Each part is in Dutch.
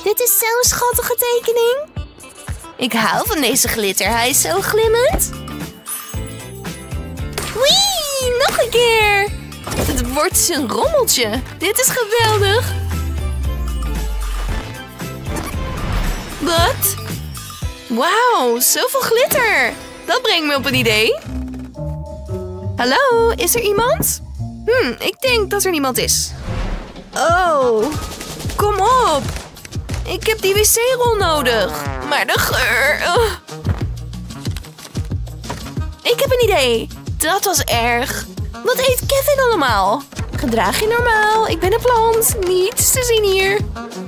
Dit is zo'n schattige tekening. Ik hou van deze glitter. Hij is zo glimmend. Wee, nog een keer. Het wordt een rommeltje. Dit is geweldig. Wat? Wauw, zoveel glitter. Dat brengt me op een idee. Hallo, is er iemand? Ik denk dat er niemand is. Oh, kom op. Ik heb die wc-rol nodig. Maar de geur... Oh. Ik heb een idee. Dat was erg. Wat eet Kevin allemaal? Gedraag je normaal. Ik ben een plant. Niets te zien hier.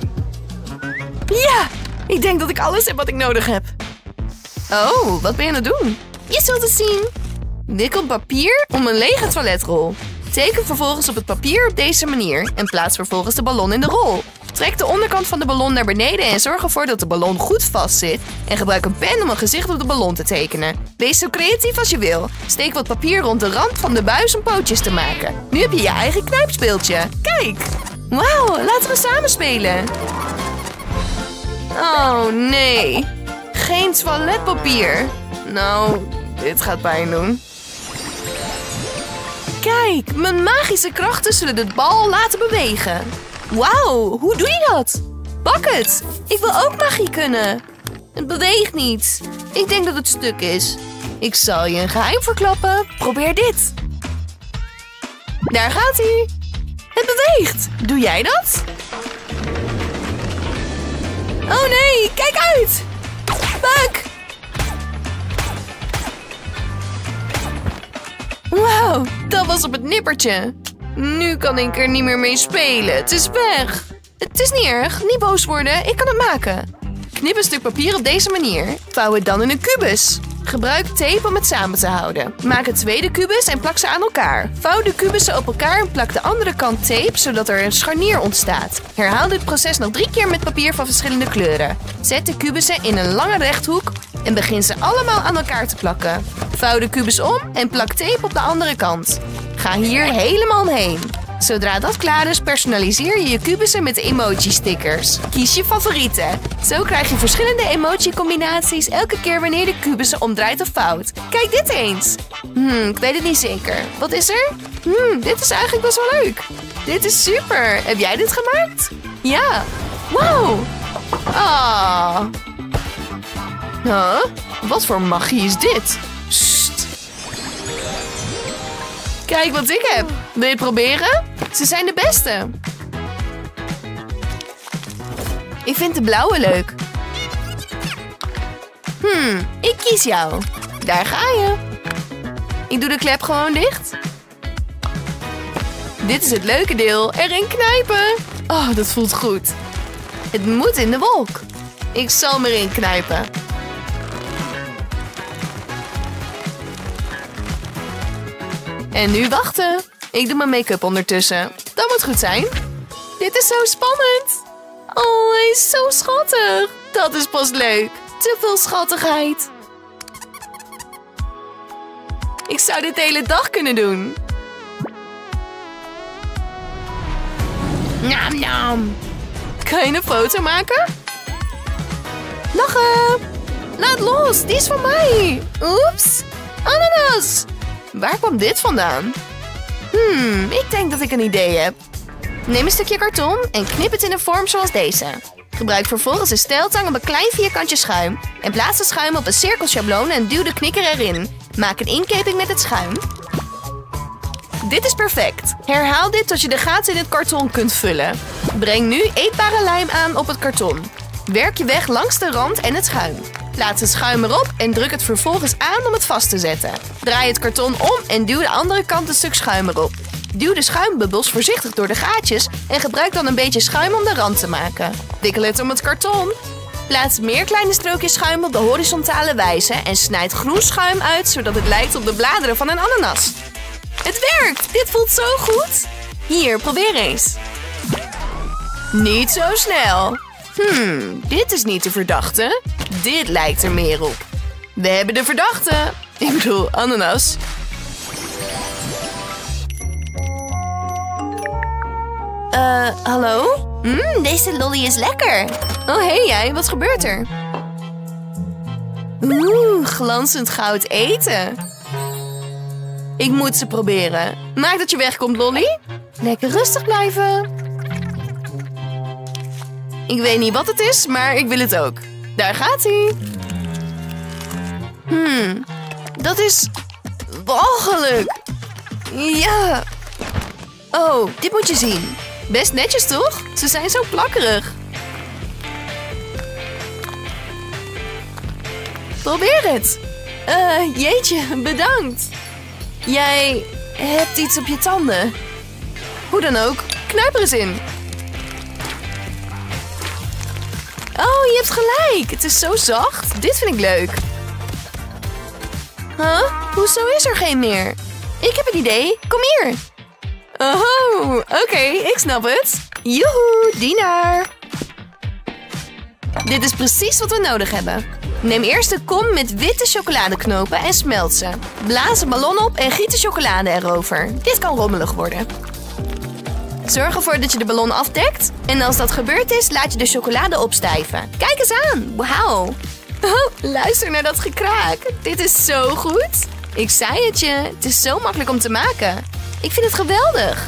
Ja, ik denk dat ik alles heb wat ik nodig heb. Oh, wat ben je aan het doen? Je zult het zien. Wikkel papier om een lege toiletrol. Teken vervolgens op het papier op deze manier en plaats vervolgens de ballon in de rol. Trek de onderkant van de ballon naar beneden en zorg ervoor dat de ballon goed vastzit. En gebruik een pen om een gezicht op de ballon te tekenen. Wees zo creatief als je wil. Steek wat papier rond de rand van de buis om pootjes te maken. Nu heb je je eigen knijpspeeltje. Kijk! Wauw, laten we samen spelen. Oh nee, geen toiletpapier. Nou, dit gaat pijn doen. Kijk, mijn magische krachten zullen de bal laten bewegen. Wauw, hoe doe je dat? Pak het! Ik wil ook magie kunnen. Het beweegt niet. Ik denk dat het stuk is. Ik zal je een geheim verklappen. Probeer dit. Daar gaat hij. Het beweegt. Doe jij dat? Oh nee, kijk uit! Buck! Wauw, dat was op het nippertje. Nu kan ik er niet meer mee spelen. Het is weg. Het is niet erg. Niet boos worden. Ik kan het maken. Knip een stuk papier op deze manier. Vouw het dan in een kubus. Gebruik tape om het samen te houden. Maak een tweede kubus en plak ze aan elkaar. Vouw de kubussen op elkaar en plak de andere kant tape, zodat er een scharnier ontstaat. Herhaal dit proces nog 3 keer met papier van verschillende kleuren. Zet de kubussen in een lange rechthoek en begin ze allemaal aan elkaar te plakken. Vouw de kubus om en plak tape op de andere kant. Ga hier helemaal omheen. Zodra dat klaar is, personaliseer je je kubussen met emoji-stickers. Kies je favorieten. Zo krijg je verschillende emoji-combinaties elke keer wanneer je de kubussen omdraait of vouwt. Kijk dit eens. Ik weet het niet zeker. Wat is er? Dit is eigenlijk best wel leuk. Dit is super. Heb jij dit gemaakt? Ja. Wow. Ah. Huh? Wat voor magie is dit? Sst. Kijk wat ik heb. Wil je het proberen? Ze zijn de beste. Ik vind de blauwe leuk. Ik kies jou. Daar ga je. Ik doe de klep gewoon dicht. Dit is het leuke deel. Erin knijpen. Oh, dat voelt goed. Het moet in de wolk. Ik zal hem erin knijpen. En nu wachten. Ik doe mijn make-up ondertussen. Dat moet goed zijn. Dit is zo spannend. Oh, hij is zo schattig. Dat is pas leuk. Te veel schattigheid. Ik zou dit de hele dag kunnen doen. Nam nam. Kan je een foto maken? Lachen. Laat los, die is van mij. Oeps. Ananas. Waar kwam dit vandaan? Ik denk dat ik een idee heb. Neem een stukje karton en knip het in een vorm zoals deze. Gebruik vervolgens een stijltang op een klein vierkantje schuim. En plaats de schuim op een cirkelschabloon en duw de knikker erin. Maak een inkeping met het schuim. Dit is perfect. Herhaal dit tot je de gaten in het karton kunt vullen. Breng nu eetbare lijm aan op het karton. Werk je weg langs de rand en het schuim. Plaats het schuim erop en druk het vervolgens aan om het vast te zetten. Draai het karton om en duw de andere kant een stuk schuim erop. Duw de schuimbubbels voorzichtig door de gaatjes en gebruik dan een beetje schuim om de rand te maken. Wikkel het om het karton. Plaats meer kleine strookjes schuim op de horizontale wijze en snijd groen schuim uit zodat het lijkt op de bladeren van een ananas. Het werkt! Dit voelt zo goed! Hier, probeer eens. Niet zo snel. Dit is niet de verdachte. Dit lijkt er meer op. We hebben de verdachte. Ik bedoel, ananas. Hallo? Deze lolly is lekker. Oh, hey jij, wat gebeurt er? Glanzend goud eten. Ik moet ze proberen. Maak dat je wegkomt, Lolly. Lekker rustig blijven. Ik weet niet wat het is, maar ik wil het ook. Daar gaat hij. Dat is walgelijk. Ja. Oh, dit moet je zien. Best netjes, toch? Ze zijn zo plakkerig. Probeer het. Jeetje, bedankt. Jij hebt iets op je tanden. Hoe dan ook, knijp er eens in. Oh, je hebt gelijk. Het is zo zacht. Dit vind ik leuk. Huh? Hoezo is er geen meer? Ik heb een idee. Kom hier. Oh, oké, ik snap het. Joehoe, dienaar. Dit is precies wat we nodig hebben. Neem eerst de kom met witte chocoladeknopen en smelt ze. Blaas een ballon op en giet de chocolade erover. Dit kan rommelig worden. Zorg ervoor dat je de ballon afdekt. En als dat gebeurd is, laat je de chocolade opstijven. Kijk eens aan. Wauw. Oh, luister naar dat gekraak. Dit is zo goed. Ik zei het je. Het is zo makkelijk om te maken. Ik vind het geweldig.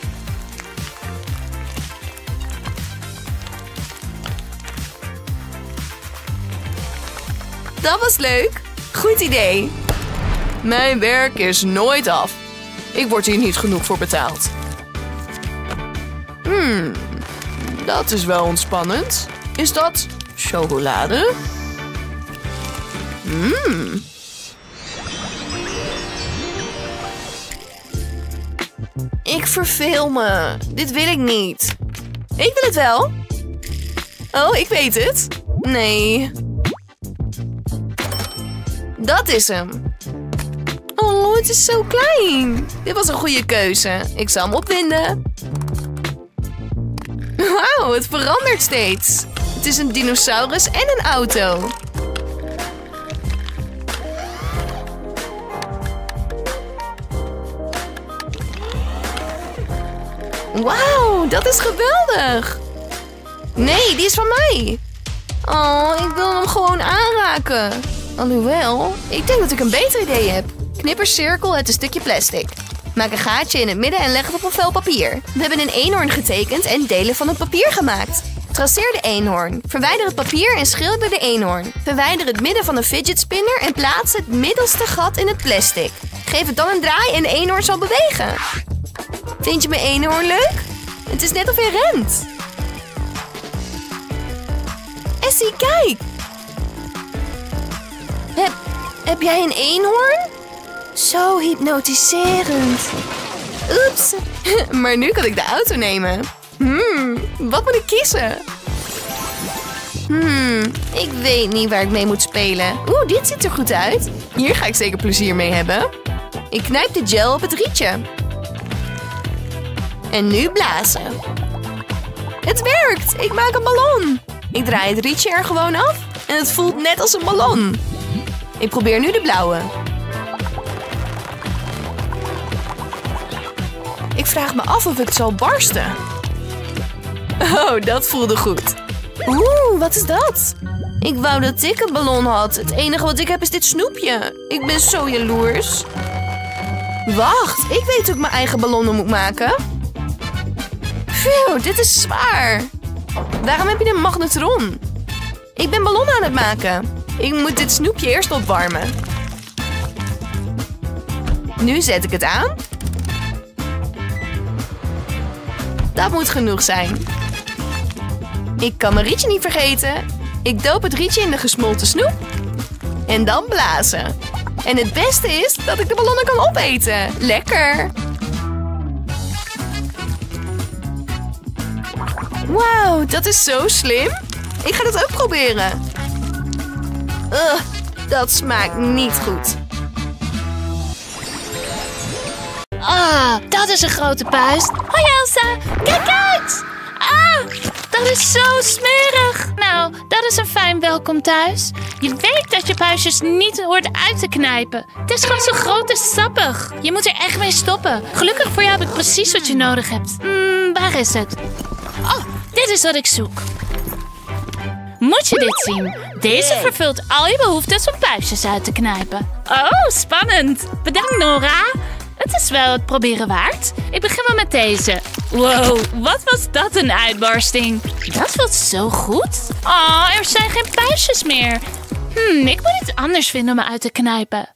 Dat was leuk. Goed idee. Mijn werk is nooit af. Ik word hier niet genoeg voor betaald. Dat is wel ontspannend. Is dat chocolade? Ik verveel me. Dit wil ik niet. Ik wil het wel. Oh, ik weet het. Nee. Dat is hem. Oh, het is zo klein. Dit was een goede keuze. Ik zal hem opwinden. Wauw, het verandert steeds. Het is een dinosaurus en een auto. Wauw, dat is geweldig. Nee, die is van mij. Oh, ik wil hem gewoon aanraken. Alhoewel, ik denk dat ik een beter idee heb. Knip een cirkel uit een stukje plastic. Maak een gaatje in het midden en leg het op een vel papier. We hebben een eenhoorn getekend en delen van het papier gemaakt. Traceer de eenhoorn. Verwijder het papier en schilder de eenhoorn. Verwijder het midden van een fidget spinner en plaats het middelste gat in het plastic. Geef het dan een draai en de eenhoorn zal bewegen. Vind je mijn eenhoorn leuk? Het is net of hij rent. Essie, kijk! Heb jij een eenhoorn? Zo hypnotiserend. Oeps. Maar nu kan ik de auto nemen. Wat moet ik kiezen? Ik weet niet waar ik mee moet spelen. Dit ziet er goed uit. Hier ga ik zeker plezier mee hebben. Ik knijp de gel op het rietje. En nu blazen. Het werkt! Ik maak een ballon. Ik draai het rietje er gewoon af. En het voelt net als een ballon. Ik probeer nu de blauwe. Ik vraag me af of het zal barsten. Oh, dat voelde goed. Wat is dat? Ik wou dat ik een ballon had. Het enige wat ik heb is dit snoepje. Ik ben zo jaloers. Wacht, ik weet hoe ik mijn eigen ballonnen moet maken. Phew, dit is zwaar. Waarom heb je een magnetron? Ik ben ballonnen aan het maken. Ik moet dit snoepje eerst opwarmen. Nu zet ik het aan. Dat moet genoeg zijn. Ik kan mijn rietje niet vergeten. Ik doop het rietje in de gesmolten snoep. En dan blazen. En het beste is dat ik de ballonnen kan opeten. Lekker! Wauw, dat is zo slim. Ik ga dat ook proberen. Dat smaakt niet goed. Dat is een grote puist. Hoi Elsa, kijk uit! Dat is zo smerig. Nou, dat is een fijn welkom thuis. Je weet dat je puistjes niet hoort uit te knijpen. Het is gewoon zo groot en sappig. Je moet er echt mee stoppen. Gelukkig voor jou heb ik precies wat je nodig hebt. Waar is het? Oh, dit Dit is wat ik zoek. Moet je dit zien? Deze vervult al je behoeftes om puistjes uit te knijpen. Oh, spannend. Bedankt, Nora. Het is wel het proberen waard. Ik begin wel met deze. Wow, wat was dat een uitbarsting. Dat voelt zo goed. Oh, er zijn geen puistjes meer. Ik moet iets anders vinden om me uit te knijpen.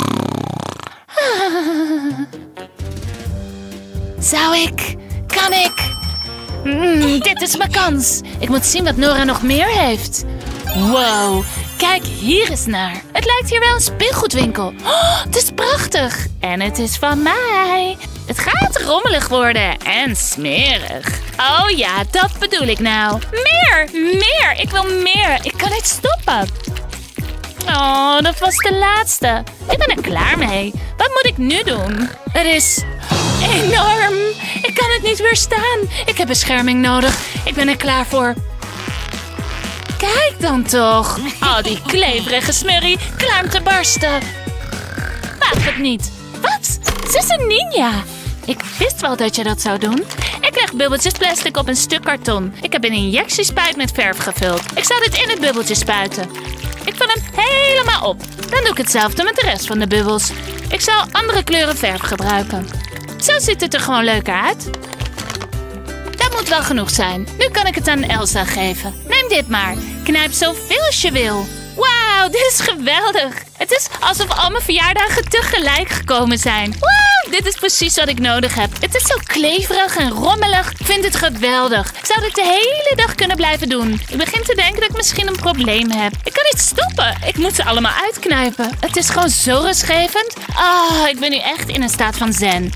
Zou ik? Kan ik? Dit is mijn kans. Ik moet zien wat Nora nog meer heeft. Wow, kijk hier eens naar. Het lijkt hier wel een speelgoedwinkel. Oh, het is prachtig. En het is van mij. Het gaat rommelig worden en smerig. Oh ja, dat bedoel ik nou. Meer, meer. Ik wil meer. Ik kan niet stoppen. Oh, dat was de laatste. Ik ben er klaar mee. Wat moet ik nu doen? Het is enorm. Ik kan het niet weerstaan. Ik heb bescherming nodig. Ik ben er klaar voor. Kijk dan toch. Oh, die kleverige smurrie. Klaar om te barsten. Wacht het niet. Wat? Ze is een ninja. Ik wist wel dat je dat zou doen. Ik leg bubbeltjes plastic op een stuk karton. Ik heb een injectiespuit met verf gevuld. Ik zou dit in het bubbeltje spuiten. Ik vul hem helemaal op. Dan doe ik hetzelfde met de rest van de bubbels. Ik zal andere kleuren verf gebruiken. Zo ziet het er gewoon leuker uit. Dat moet wel genoeg zijn. Nu kan ik het aan Elsa geven. Neem dit maar. Knijp zoveel als je wil. Wauw, dit is geweldig. Het is alsof al mijn verjaardagen tegelijk gekomen zijn. Wauw, dit is precies wat ik nodig heb. Het is zo kleverig en rommelig. Ik vind het geweldig. Ik zou dit de hele dag kunnen blijven doen. Ik begin te denken dat ik misschien een probleem heb. Ik kan niet stoppen. Ik moet ze allemaal uitknijpen. Het is gewoon zo rustgevend. Ik ben nu echt in een staat van zen.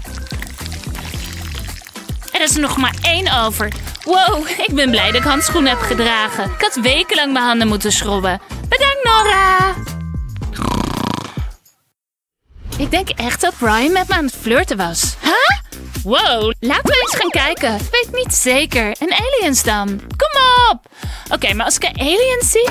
Er is er nog maar 1 over. Wow, ik ben blij dat ik handschoenen heb gedragen. Ik had wekenlang mijn handen moeten schrobben. Bedankt, Nora! Ik denk echt dat Brian met me aan het flirten was. Huh? Wow, laten we eens gaan kijken. Ik weet niet zeker. En aliens dan? Kom op! Oké, maar als ik een alien zie...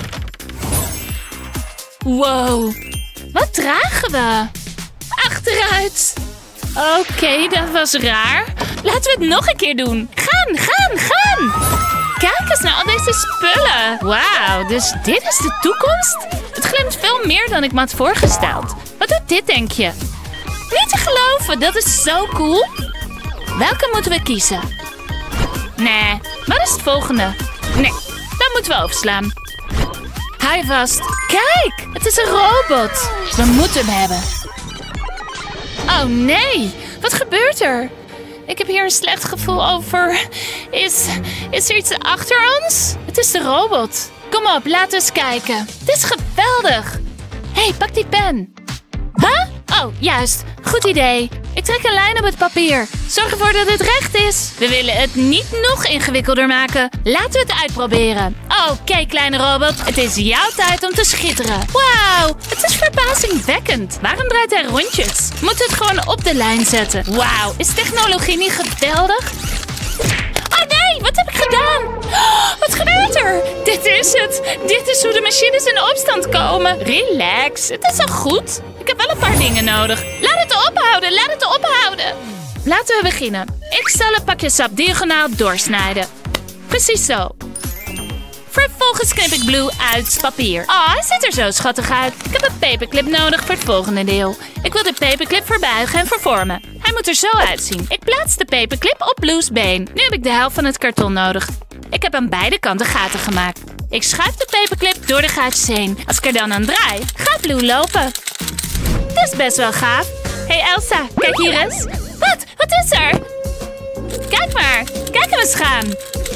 Wow, wat dragen we? Achteruit! Oké, dat was raar. Laten we het nog een keer doen. Gaan, gaan, gaan! Kijk eens naar al deze spullen. Wauw, dus dit is de toekomst? Het glimt veel meer dan ik me had voorgesteld. Wat doet dit, denk je? Niet te geloven, dat is zo cool. Welke moeten we kiezen? Nee, wat is het volgende? Nee, dat moeten we overslaan. Hou vast. Kijk, het is een robot. We moeten hem hebben. Oh nee, wat gebeurt er? Ik heb hier een slecht gevoel over. Is er iets achter ons? Het is de robot. Kom op, laten we eens kijken. Het is geweldig. Hé, pak die pen. Huh? Oh, juist. Goed idee. Ik trek een lijn op het papier. Zorg ervoor dat het recht is. We willen het niet nog ingewikkelder maken. Laten we het uitproberen. Oké, kleine robot. Het is jouw tijd om te schitteren. Wauw, het is verbazingwekkend. Waarom draait hij rondjes? Moet het gewoon op de lijn zetten. Wauw, is technologie niet geweldig? Oh nee, wat heb ik gedaan? Wat gebeurt er? Dit is het. Dit is hoe de machines in opstand komen. Relax, het is al goed. Ik heb wel een paar dingen nodig. Laat het ophouden, laat het ophouden. Laten we beginnen. Ik zal een pakje sap diagonaal doorsnijden. Precies zo. Vervolgens knip ik Blue uit het papier. Hij ziet er zo schattig uit. Ik heb een paperclip nodig voor het volgende deel. Ik wil de paperclip verbuigen en vervormen. Hij moet er zo uitzien. Ik plaats de paperclip op Blue's been. Nu heb ik de helft van het karton nodig. Ik heb aan beide kanten gaten gemaakt. Ik schuif de paperclip door de gaatjes heen. Als ik er dan aan draai, gaat Blue lopen. Dat is best wel gaaf. Hey Elsa, kijk hier eens. Wat is er? Kijk maar, kijk hem eens gaan.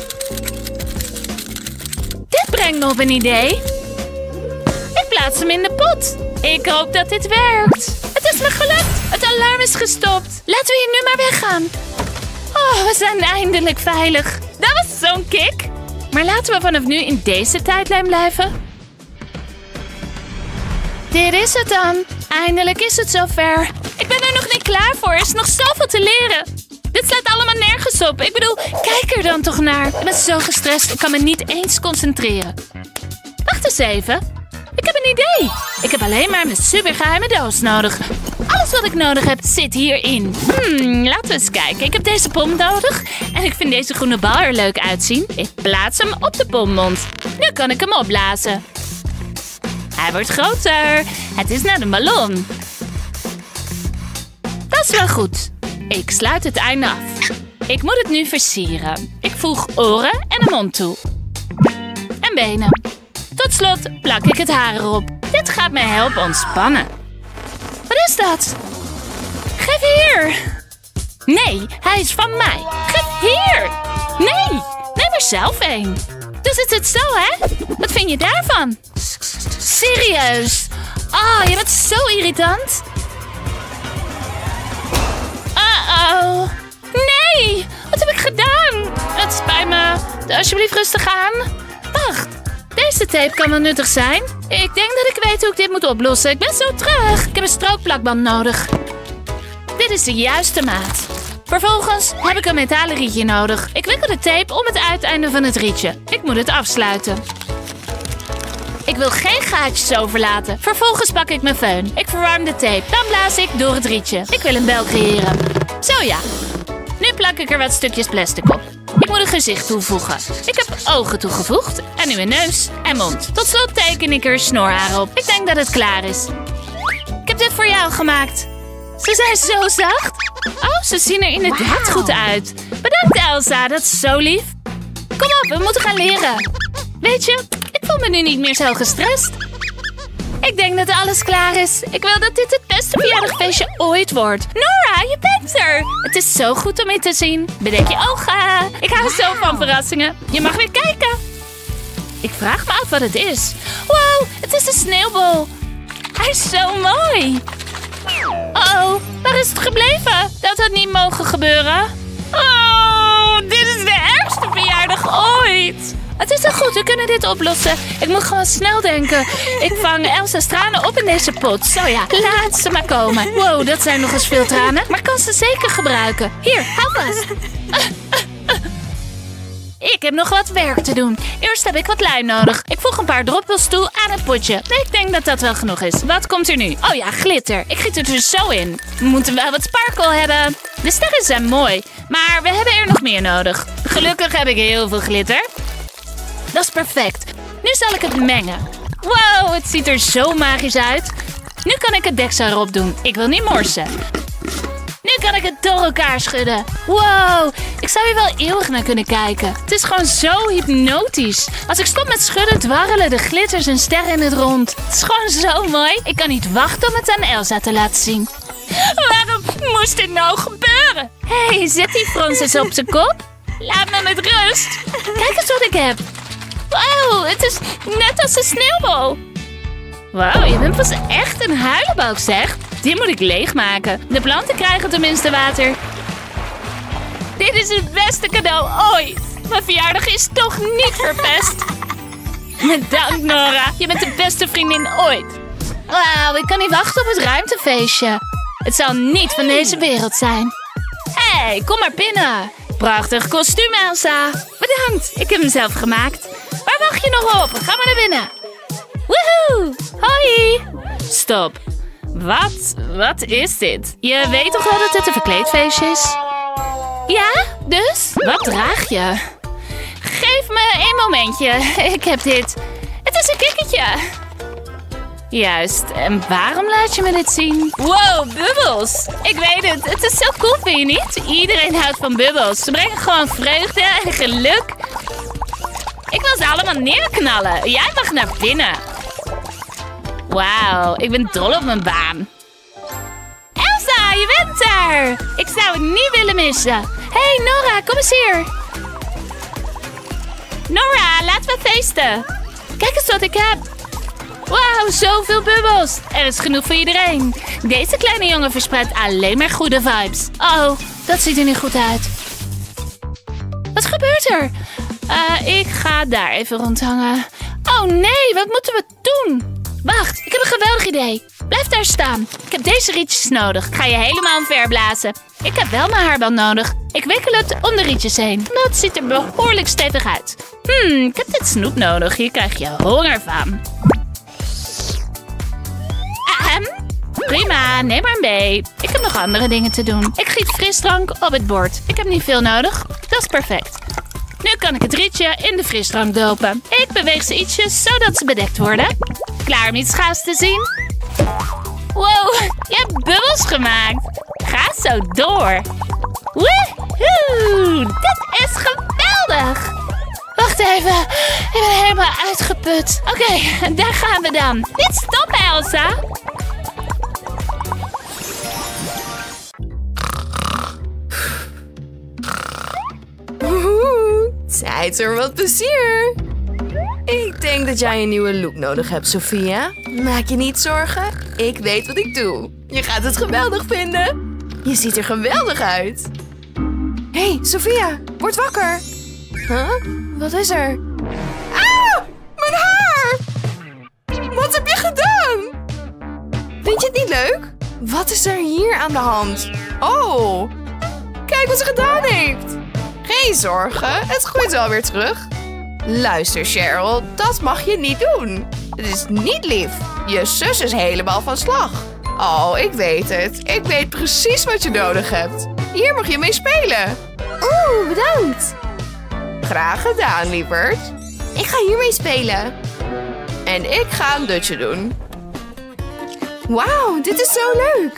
Dit brengt me op een idee. Ik plaats hem in de pot. Ik hoop dat dit werkt. Het is me gelukt. Het alarm is gestopt. Laten we hier nu maar weggaan. We zijn eindelijk veilig. Dat was zo'n kick. Maar laten we vanaf nu in deze tijdlijn blijven. Dit is het dan. Eindelijk is het zover. Ik ben er nog niet klaar voor. Er is nog zoveel te leren. Dit slaat allemaal nergens op. Ik bedoel, kijk er dan toch naar. Ik ben zo gestrest. Ik kan me niet eens concentreren. Wacht eens even. Ik heb een idee. Ik heb alleen maar mijn supergeheime doos nodig. Alles Alles wat ik nodig heb zit hierin. Laten we eens kijken. Ik heb deze pom nodig. En ik vind deze groene bal er leuk uitzien. Ik plaats hem op de pommond. Nu kan ik hem opblazen. Hij wordt groter. Het is naar de ballon. Dat is wel goed. Ik sluit het einde af. Ik moet het nu versieren. Ik voeg oren en een mond toe. En benen. Tot slot plak ik het haar erop. Dit gaat mij helpen ontspannen. Wat is dat? Geef hier. Nee, hij is van mij. Geef hier. Nee, neem er zelf een. Dus het zit zo, hè? Wat vind je daarvan? Serieus? Je bent zo irritant. Uh-oh. Nee, wat heb ik gedaan? Het spijt me. Alsjeblieft rustig aan. Wacht, deze tape kan wel nuttig zijn. Ik denk dat ik weet hoe ik dit moet oplossen. Ik ben zo terug. Ik heb een strookplakband nodig. Dit is de juiste maat. Vervolgens heb ik een metalen rietje nodig. Ik wikkel de tape om het uiteinde van het rietje. Ik moet het afsluiten. Ik wil geen gaatjes overlaten. Vervolgens pak ik mijn föhn. Ik verwarm de tape. Dan blaas ik door het rietje. Ik wil een bel creëren. Zo ja. Nu plak ik er wat stukjes plastic op. Ik moet een gezicht toevoegen. Ik heb ogen toegevoegd. En nu een neus en mond. Tot slot teken ik er snorharen op. Ik denk dat het klaar is. Ik heb dit voor jou gemaakt. Ze zijn zo zacht. Oh, ze zien er inderdaad goed uit. Bedankt Elsa, dat is zo lief. Kom op, we moeten gaan leren. Weet je, ik voel me nu niet meer zo gestrest. Ik denk dat alles klaar is. Ik wil dat dit het beste verjaardagfeestje ooit wordt. Nora, je bent er. Het is zo goed om je te zien. Bedek je ogen. Ik hou zo van verrassingen. Je mag weer kijken. Ik vraag me af wat het is. Wow, het is een sneeuwbol. Hij is zo mooi. Oh, waar is het gebleven? Dat had niet mogen gebeuren. Oh, dit is de ergste verjaardag ooit. Het is al goed, we kunnen dit oplossen. Ik moet gewoon snel denken. Ik vang Elsa's tranen op in deze pot. Zo ja, laat ze maar komen. Wow, dat zijn nog eens veel tranen. Maar ik kan ze zeker gebruiken. Hier, hou vast. Ik heb nog wat werk te doen. Eerst heb ik wat lijm nodig. Ik voeg een paar droppels toe aan het potje. Ik denk dat dat wel genoeg is. Wat komt er nu? Oh ja, glitter. Ik giet het er zo in. We moeten wel wat sparkle hebben. De sterren zijn mooi, maar we hebben er nog meer nodig. Gelukkig heb ik heel veel glitter. Dat is perfect. Nu zal ik het mengen. Wow, het ziet er zo magisch uit. Nu kan ik het deksel erop doen. Ik wil niet morsen. Nu kan ik het door elkaar schudden. Wow, ik zou hier wel eeuwig naar kunnen kijken. Het is gewoon zo hypnotisch. Als ik stop met schudden, dwarrelen de glitters en sterren in het rond. Het is gewoon zo mooi. Ik kan niet wachten om het aan Elsa te laten zien. Waarom moest dit nou gebeuren? Hé, zet die frons eens op zijn kop. Laat me met rust. Kijk eens wat ik heb. Wow, het is net als een sneeuwbal. Wauw, je bent pas echt een huilenbalk, zeg. Die moet ik leegmaken. De planten krijgen tenminste water. Dit is het beste cadeau ooit. Mijn verjaardag is toch niet verpest. Bedankt, Nora. Je bent de beste vriendin ooit. Wauw, ik kan niet wachten op het ruimtefeestje. Het zal niet van deze wereld zijn. Hé, kom maar binnen. Prachtig kostuum, Elsa. Bedankt, ik heb hem zelf gemaakt. Waar wacht je nog op? Ga maar naar binnen. Woehoe! Hoi! Stop. Wat is dit? Je weet toch wel dat het een verkleedfeestje is? Ja, dus? Wat draag je? Geef me een momentje. Ik heb dit. Het is een kikkertje. Juist. En waarom laat je me dit zien? Wow, bubbels. Ik weet het. Het is zo cool, vind je niet? Iedereen houdt van bubbels. Ze brengen gewoon vreugde en geluk. Ik wil ze allemaal neerknallen. Jij mag naar binnen. Wauw, ik ben dol op mijn baan. Elsa, je bent er. Ik zou het niet willen missen. Hey Nora, kom eens hier. Nora, laten we feesten. Kijk eens wat ik heb. Wauw, zoveel bubbels. Er is genoeg voor iedereen. Deze kleine jongen verspreidt alleen maar goede vibes. Oh, dat ziet er niet goed uit. Wat gebeurt er? Ik ga daar even rondhangen. Oh nee, wat moeten we doen? Wacht, ik heb een geweldig idee. Blijf daar staan. Ik heb deze rietjes nodig. Ik ga je helemaal omverblazen. Ik heb wel mijn haarband nodig. Ik wikkel het om de rietjes heen. Dat ziet er behoorlijk stevig uit. Ik heb dit snoep nodig. Hier krijg je honger van. Ahem. Prima, neem maar mee. Ik heb nog andere dingen te doen. Ik giet frisdrank op het bord. Ik heb niet veel nodig. Dat is perfect. Nu kan ik het rietje in de frisdrank dopen. Ik beweeg ze ietsjes zodat ze bedekt worden. Klaar om iets gaafs te zien? Wow, je hebt bubbels gemaakt. Ga zo door. Woehoe, dit is geweldig. Wacht even, ik ben helemaal uitgeput. Oké, daar gaan we dan. Niet stoppen, Elsa. Tijd voor wat plezier. Ik denk dat jij een nieuwe look nodig hebt, Sophia. Maak je niet zorgen, ik weet wat ik doe. Je gaat het geweldig vinden. Je ziet er geweldig uit. Hé, Sophia, word wakker. Huh? Wat is er? Ah, mijn haar! Wat heb je gedaan? Vind je het niet leuk? Wat is er hier aan de hand? Oh, kijk wat ze gedaan heeft. Geen zorgen, het groeit wel weer terug. Luister, Cheryl, dat mag je niet doen. Het is niet lief. Je zus is helemaal van slag. Oh, ik weet het. Ik weet precies wat je nodig hebt. Hier mag je mee spelen. Oeh, bedankt. Graag gedaan, lieverd. Ik ga hiermee spelen. En ik ga een dutje doen. Wauw, dit is zo leuk.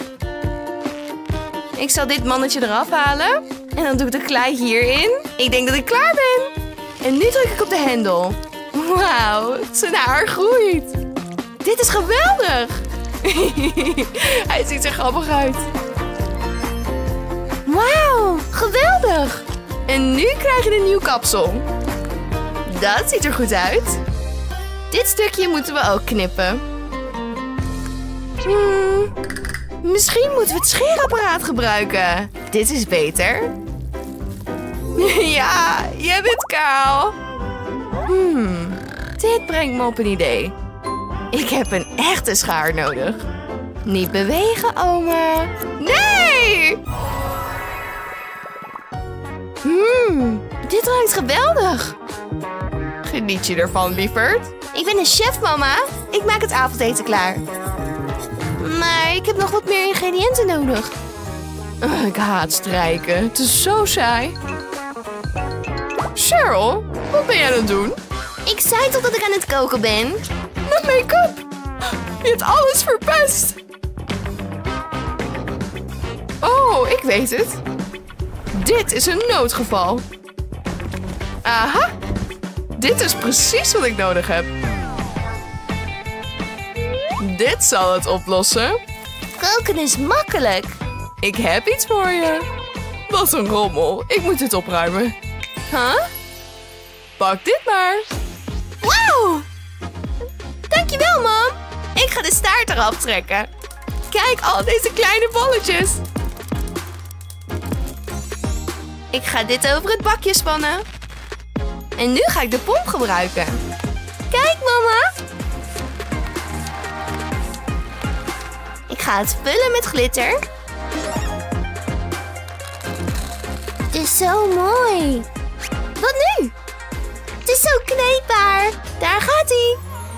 Ik zal dit mannetje eraf halen. En dan doe ik de klei hierin. Ik denk dat ik klaar ben. En nu druk ik op de hendel. Wauw, zijn haar groeit. Dit is geweldig. Hij ziet er grappig uit. Wauw, geweldig. En nu krijg je een nieuw kapsel. Dat ziet er goed uit. Dit stukje moeten we ook knippen. Misschien moeten we het scheerapparaat gebruiken. Dit is beter. Ja, je bent kaal. Dit brengt me op een idee. Ik heb een echte schaar nodig. Niet bewegen, oma. Nee! Dit ruikt geweldig. Geniet je ervan, lieverd? Ik ben een chef, mama. Ik maak het avondeten klaar. Maar ik heb nog wat meer ingrediënten nodig. Ik haat strijken. Het is zo saai. Cheryl, wat ben jij aan het doen? Ik zei toch dat ik aan het koken ben? Met make-up. Je hebt alles verpest. Oh, ik weet het. Dit is een noodgeval. Aha. Dit is precies wat ik nodig heb. Dit zal het oplossen. Koken is makkelijk. Ik heb iets voor je. Wat een rommel. Ik moet dit opruimen. Huh? Pak dit maar. Wauw! Dankjewel, mam. Ik ga de staart eraf trekken. Kijk, al deze kleine bolletjes. Ik ga dit over het bakje spannen. En nu ga ik de pomp gebruiken. Kijk, mama. Ik ga het vullen met glitter. Het is zo mooi. Wat nu? Het is zo kneedbaar. Daar gaat hij.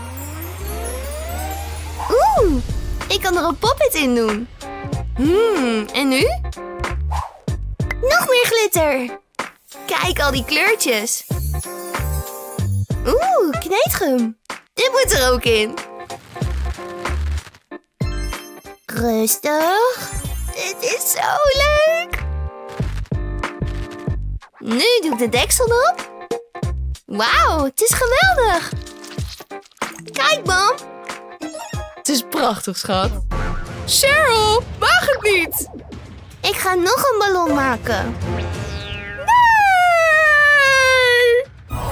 Oeh, ik kan er een poppet in doen. En nu? Nog meer glitter. Kijk, al die kleurtjes. Oeh, kneedgum. Dit moet er ook in. Rustig. Dit is zo leuk. Nu doe ik de deksel erop. Wauw, het is geweldig. Kijk, mam. Het is prachtig, schat. Cheryl, waag het niet. Ik ga nog een ballon maken. Nee!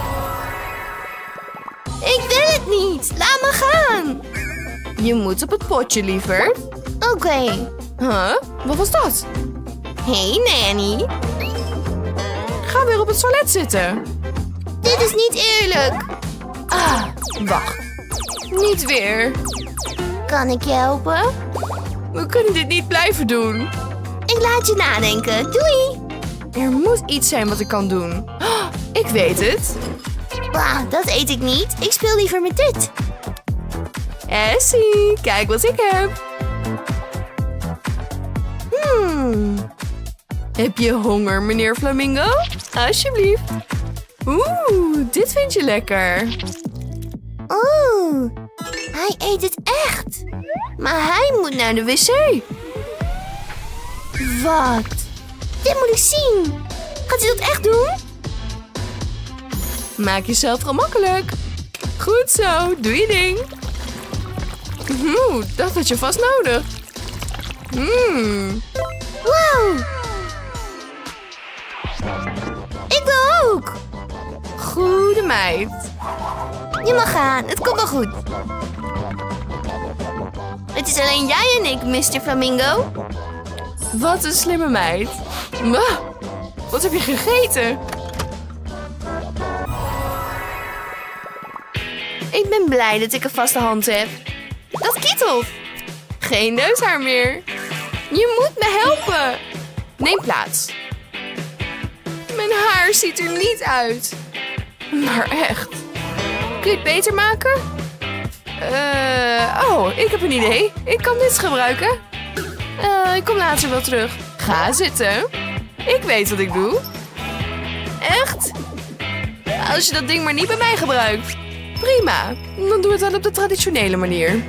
Ik wil het niet. Laat me gaan. Je moet op het potje, lieverd. Oké. Huh? Wat was dat? Hey, Nanny. Ga weer op het toilet zitten. Dit is niet eerlijk. Ah, wacht. Niet weer. Kan ik je helpen? We kunnen dit niet blijven doen. Ik laat je nadenken. Doei. Er moet iets zijn wat ik kan doen. Oh, ik weet het. Wauw, dat eet ik niet. Ik speel liever met dit. Essie, kijk wat ik heb. Heb je honger, meneer Flamingo? Alsjeblieft. Dit vind je lekker. Hij eet het echt. Maar hij moet naar de wc. Wat? Dit moet ik zien. Gaat hij dat echt doen? Maak jezelf gemakkelijk. Goed zo, doe je ding. Dat had je vast nodig. Wow. Ik wil ook. Goede meid. Je mag gaan, het komt wel goed. Het is alleen jij en ik, Mr. Flamingo. Wat een slimme meid. Wat heb je gegeten? Ik ben blij dat ik een vaste hand heb. Dat kietelt. Geen neushaar meer. Je moet me helpen. Neem plaats. Mijn haar ziet er niet uit. Maar echt. Kun je het beter maken? Ik heb een idee. Ik kan dit gebruiken. Ik kom later wel terug. Ga zitten. Ik weet wat ik doe. Echt? Als je dat ding maar niet bij mij gebruikt. Prima. Dan doe het wel op de traditionele manier.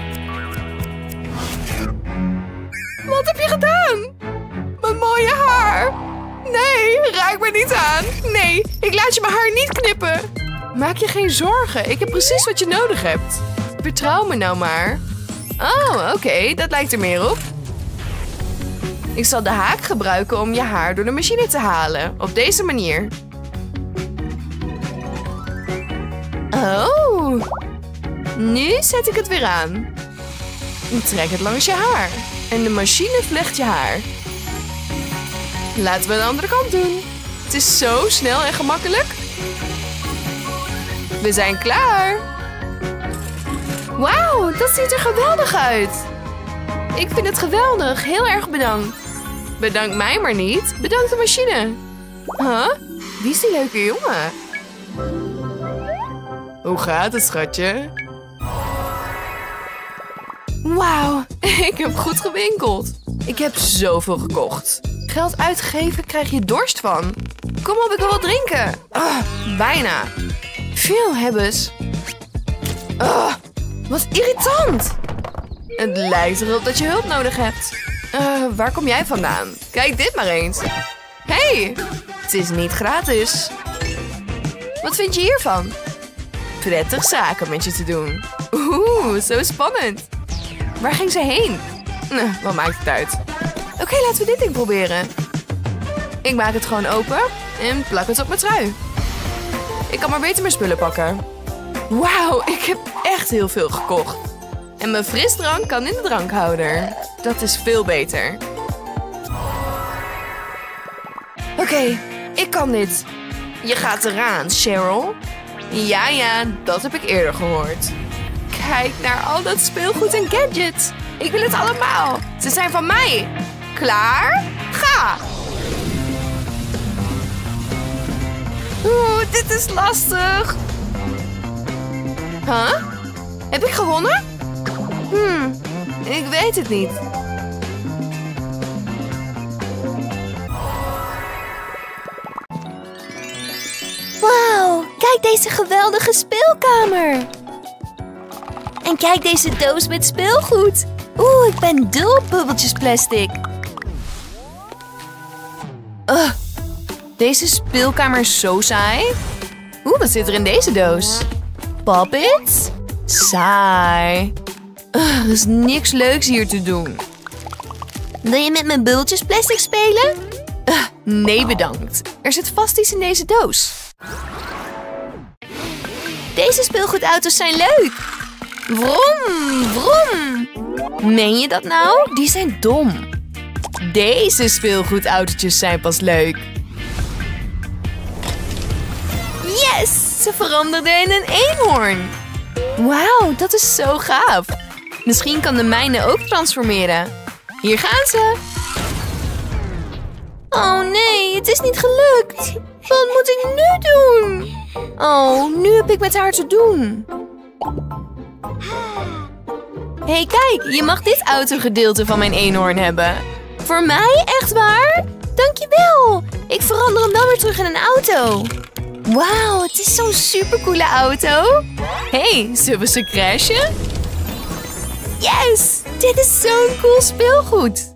Wat heb je gedaan? Mijn mooie haar. Nee, raak me niet aan. Nee, ik laat je mijn haar niet knippen. Maak je geen zorgen. Ik heb precies wat je nodig hebt. Vertrouw me nou maar. Oh, oké. Dat lijkt er meer op. Ik zal de haak gebruiken om je haar door de machine te halen. Op deze manier. Oh. Nu zet ik het weer aan. Trek het langs je haar. En de machine vlecht je haar. Laten we de andere kant doen. Het is zo snel en gemakkelijk. We zijn klaar. Wauw, dat ziet er geweldig uit. Ik vind het geweldig. Heel erg bedankt. Bedank mij maar niet. Bedank de machine. Huh? Wie is die leuke jongen? Hoe gaat het, schatje? Wauw, ik heb goed gewinkeld. Ik heb zoveel gekocht. Geld uitgeven krijg je dorst van. Kom op, ik wil wat drinken. Bijna. Veel hebbes. Wat irritant. Het lijkt erop dat je hulp nodig hebt. Waar kom jij vandaan? Kijk dit maar eens. Hey, het is niet gratis. Wat vind je hiervan? Prettig zaken met je te doen. Zo spannend. Waar ging ze heen? Wat maakt het uit? Oké, laten we dit ding proberen. Ik maak het gewoon open en plak het op mijn trui. Ik kan maar beter mijn spullen pakken. Wauw, ik heb echt heel veel gekocht. En mijn frisdrank kan in de drankhouder. Dat is veel beter. Oké, ik kan dit. Je gaat eraan, Cheryl. Ja, dat heb ik eerder gehoord. Kijk naar al dat speelgoed en gadgets. Ik wil het allemaal. Ze zijn van mij. Klaar? Ga! Dit is lastig. Huh? Heb ik gewonnen? Ik weet het niet. Wauw, kijk deze geweldige speelkamer. En kijk deze doos met speelgoed. Ik ben dol op bubbeltjes plastic. Deze speelkamer is zo saai. Wat zit er in deze doos? Poppets? Saai. Er is niks leuks hier te doen. Wil je met mijn bubbeltjes plastic spelen? Nee, bedankt. Er zit vast iets in deze doos. Deze speelgoedauto's zijn leuk. Vroom, vroom. Meen je dat nou? Die zijn dom. Deze speelgoedautootjes zijn pas leuk. Yes! Ze veranderde in een eenhoorn. Wauw, dat is zo gaaf. Misschien kan de mijne ook transformeren. Hier gaan ze. Oh nee, het is niet gelukt. Wat moet ik nu doen? Nu heb ik met haar te doen. Hey, kijk, je mag dit autogedeelte van mijn eenhoorn hebben. Voor mij? Echt waar? Dankjewel. Ik verander hem dan weer terug in een auto. Wauw, het is zo'n supercoole auto. Hey, zullen we ze crashen? Yes, dit is zo'n cool speelgoed.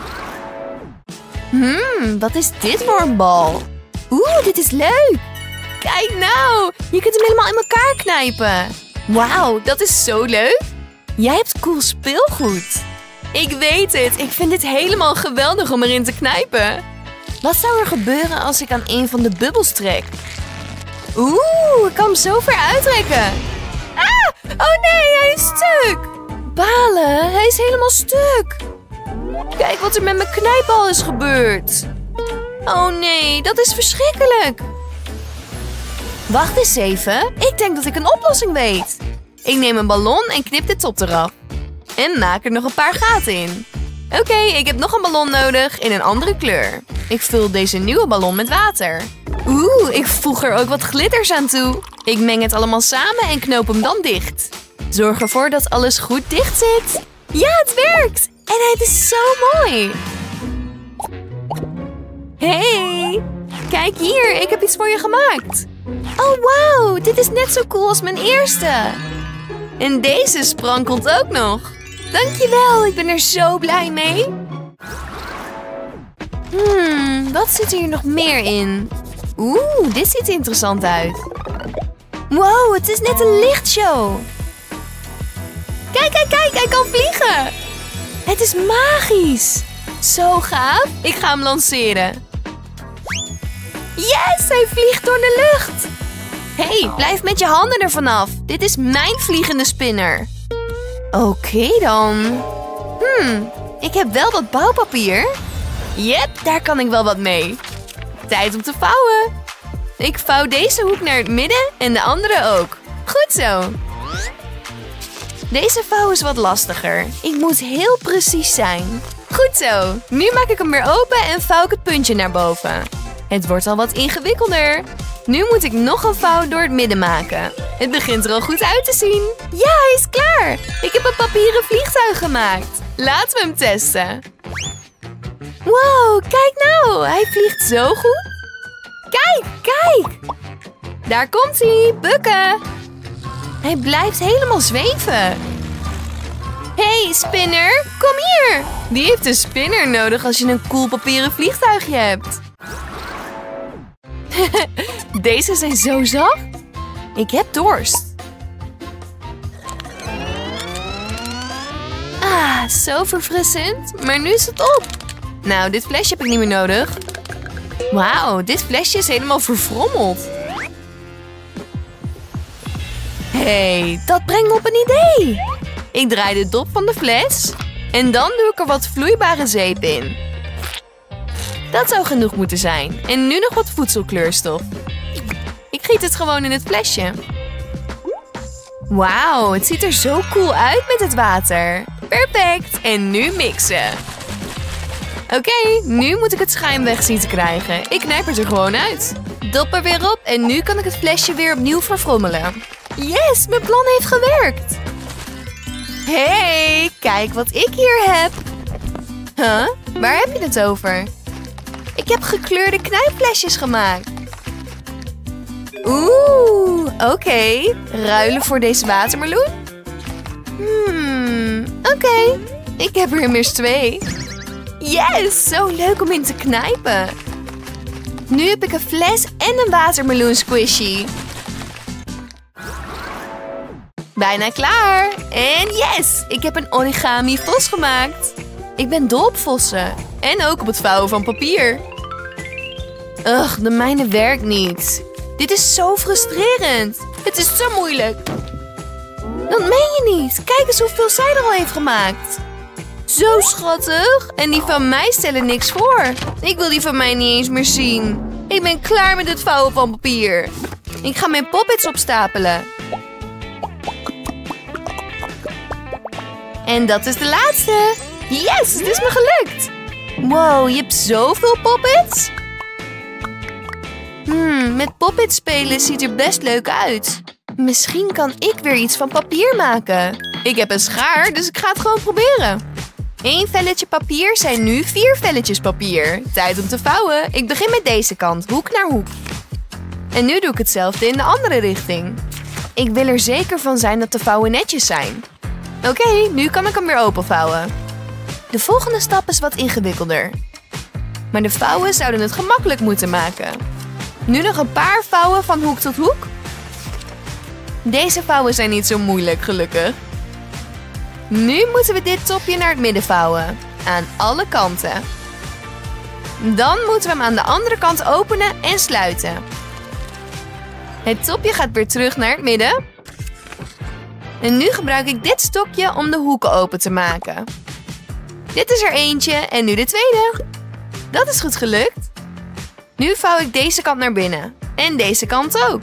Wat is dit voor een bal? Oeh, dit is leuk. Kijk nou, je kunt hem helemaal in elkaar knijpen. Wauw, dat is zo leuk. Jij hebt cool speelgoed. Ik weet het, ik vind dit helemaal geweldig om erin te knijpen. Wat zou er gebeuren als ik aan een van de bubbels trek? Oeh, ik kan hem zo ver uittrekken. Ah, oh nee, hij is stuk. Balen, hij is helemaal stuk. Kijk wat er met mijn knijpbal is gebeurd. Oh nee, dat is verschrikkelijk. Wacht eens even, ik denk dat ik een oplossing weet. Ik neem een ballon en knip de top eraf. En maak er nog een paar gaten in. Oké, ik heb nog een ballon nodig in een andere kleur. Ik vul deze nieuwe ballon met water. Oeh, ik voeg er ook wat glitters aan toe. Ik meng het allemaal samen en knoop hem dan dicht. Zorg ervoor dat alles goed dicht zit. Ja, het werkt! En het is zo mooi. Hey, kijk hier, ik heb iets voor je gemaakt. Oh, wauw, dit is net zo cool als mijn eerste. En deze sprankelt ook nog. Dankjewel, ik ben er zo blij mee. Wat zit hier nog meer in? Oeh, dit ziet er interessant uit. Wow, het is net een lichtshow. Kijk, kijk, kijk, hij kan vliegen. Het is magisch. Zo gaaf. Ik ga hem lanceren. Yes, hij vliegt door de lucht. Hey, blijf met je handen ervan af. Dit is mijn vliegende spinner. Oké dan. Ik heb wel wat bouwpapier. Yep, daar kan ik wel wat mee. Tijd om te vouwen. Ik vouw deze hoek naar het midden en de andere ook. Goed zo. Deze vouw is wat lastiger. Ik moet heel precies zijn. Goed zo. Nu maak ik hem weer open en vouw ik het puntje naar boven. Het wordt al wat ingewikkelder. Nu moet ik nog een vouw door het midden maken. Het begint er al goed uit te zien. Ja, hij is klaar. Ik heb een papieren vliegtuig gemaakt. Laten we hem testen. Wow, kijk nou. Hij vliegt zo goed. Kijk, kijk. Daar komt hij. Bukken. Hij blijft helemaal zweven. Hey, spinner. Kom hier. Wie heeft een spinner nodig als je een cool papieren vliegtuigje hebt? Deze zijn zo zacht. Ik heb dorst. Ah, zo verfrissend. Maar nu is het op. Nou, dit flesje heb ik niet meer nodig. Wauw, dit flesje is helemaal verfrommeld. Hey, dat brengt me op een idee. Ik draai de dop van de fles. En dan doe ik er wat vloeibare zeep in. Dat zou genoeg moeten zijn. En nu nog wat voedselkleurstof. Ik giet het gewoon in het flesje. Wauw, het ziet er zo cool uit met het water. Perfect. En nu mixen. Oké, nu moet ik het schuim weg zien te krijgen. Ik knijp het er gewoon uit. Dop er weer op en nu kan ik het flesje weer opnieuw verfrommelen. Yes, mijn plan heeft gewerkt. Hey, kijk wat ik hier heb. Huh? Waar heb je het over? Ik heb gekleurde knijpflesjes gemaakt. Oeh, oké. Ruilen voor deze watermeloen? Oké. Ik heb er immers 2. Yes, zo leuk om in te knijpen. Nu heb ik een fles en een watermeloen squishy. Bijna klaar. En yes, ik heb een origami vos gemaakt. Ik ben dol op vossen. En ook op het vouwen van papier. Ugh, de mijne werkt niet. Dit is zo frustrerend. Het is zo moeilijk. Dat meen je niet. Kijk eens hoeveel zij er al heeft gemaakt. Zo schattig. En die van mij stellen niks voor. Ik wil die van mij niet eens meer zien. Ik ben klaar met het vouwen van papier. Ik ga mijn poppets opstapelen. En dat is de laatste. Yes, het is me gelukt. Wow, je hebt zoveel poppets. Met poppets spelen ziet er best leuk uit. Misschien kan ik weer iets van papier maken. Ik heb een schaar, dus ik ga het gewoon proberen. 1 velletje papier zijn nu 4 velletjes papier. Tijd om te vouwen. Ik begin met deze kant, hoek naar hoek. En nu doe ik hetzelfde in de andere richting. Ik wil er zeker van zijn dat de vouwen netjes zijn. Oké, nu kan ik hem weer openvouwen. De volgende stap is wat ingewikkelder. Maar de vouwen zouden het gemakkelijk moeten maken. Nu nog een paar vouwen van hoek tot hoek. Deze vouwen zijn niet zo moeilijk, gelukkig. Nu moeten we dit topje naar het midden vouwen. Aan alle kanten. Dan moeten we hem aan de andere kant openen en sluiten. Het topje gaat weer terug naar het midden. En nu gebruik ik dit stokje om de hoeken open te maken. Dit is er eentje en nu de tweede. Dat is goed gelukt. Nu vouw ik deze kant naar binnen. En deze kant ook.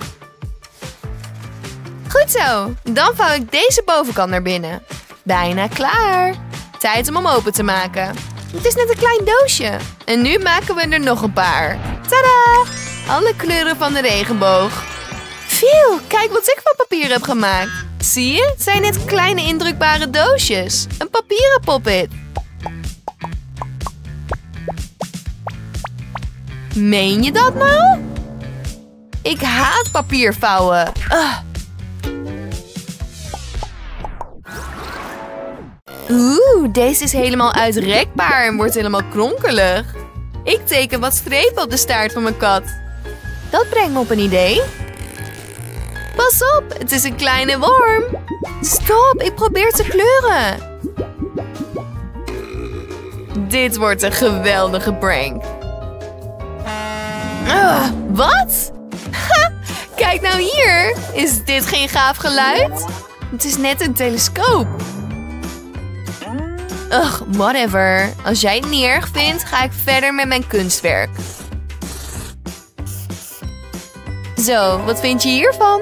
Goed zo. Dan vouw ik deze bovenkant naar binnen. Bijna klaar. Tijd om hem open te maken. Het is net een klein doosje. En nu maken we er nog een paar. Tadaa! Alle kleuren van de regenboog. Phew, kijk wat ik van papier heb gemaakt. Zie je? Het zijn net kleine indrukbare doosjes. Een papieren pop-it. Meen je dat nou? Ik haat papier vouwen. Oeh, deze is helemaal uitrekbaar en wordt helemaal kronkelig. Ik teken wat strepen op de staart van mijn kat. Dat brengt me op een idee. Pas op, het is een kleine worm. Stop, ik probeer te kleuren. Dit wordt een geweldige prank. Wat? Kijk nou hier. Is dit geen gaaf geluid? Het is net een telescoop. Ugh, whatever. Als jij het niet erg vindt, ga ik verder met mijn kunstwerk. Zo, wat vind je hiervan?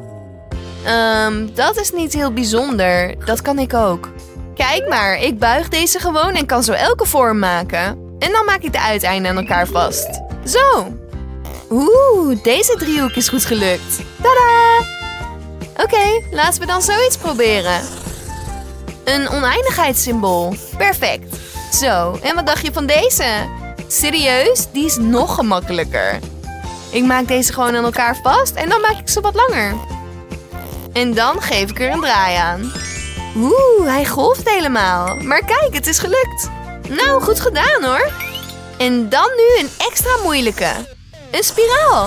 Dat is niet heel bijzonder. Dat kan ik ook. Kijk maar, ik buig deze gewoon en kan zo elke vorm maken. En dan maak ik de uiteinden aan elkaar vast. Zo. Oeh, deze driehoek is goed gelukt. Tadaa! Oké, laten we dan zoiets proberen. Een oneindigheidssymbool. Perfect. Zo, en wat dacht je van deze? Serieus? Die is nog gemakkelijker. Ik maak deze gewoon aan elkaar vast en dan maak ik ze wat langer. En dan geef ik er een draai aan. Oeh, hij golft helemaal. Maar kijk, het is gelukt. Nou, goed gedaan hoor. En dan nu een extra moeilijke. Een spiraal.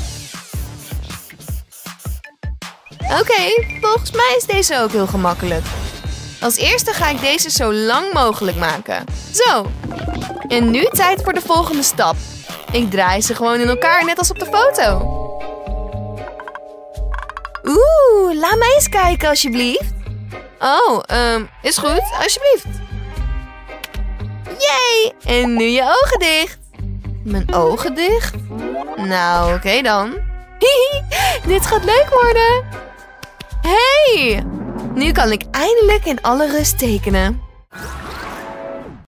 Oké, volgens mij is deze ook heel gemakkelijk. Als eerste ga ik deze zo lang mogelijk maken. Zo. En nu tijd voor de volgende stap. Ik draai ze gewoon in elkaar, net als op de foto. Oeh, laat mij eens kijken alsjeblieft. Oh, is goed, alsjeblieft. Yay! En nu je ogen dicht. Mijn ogen dicht? Nou, oké dan. Hihi, dit gaat leuk worden. Hey! Nu kan ik eindelijk in alle rust tekenen.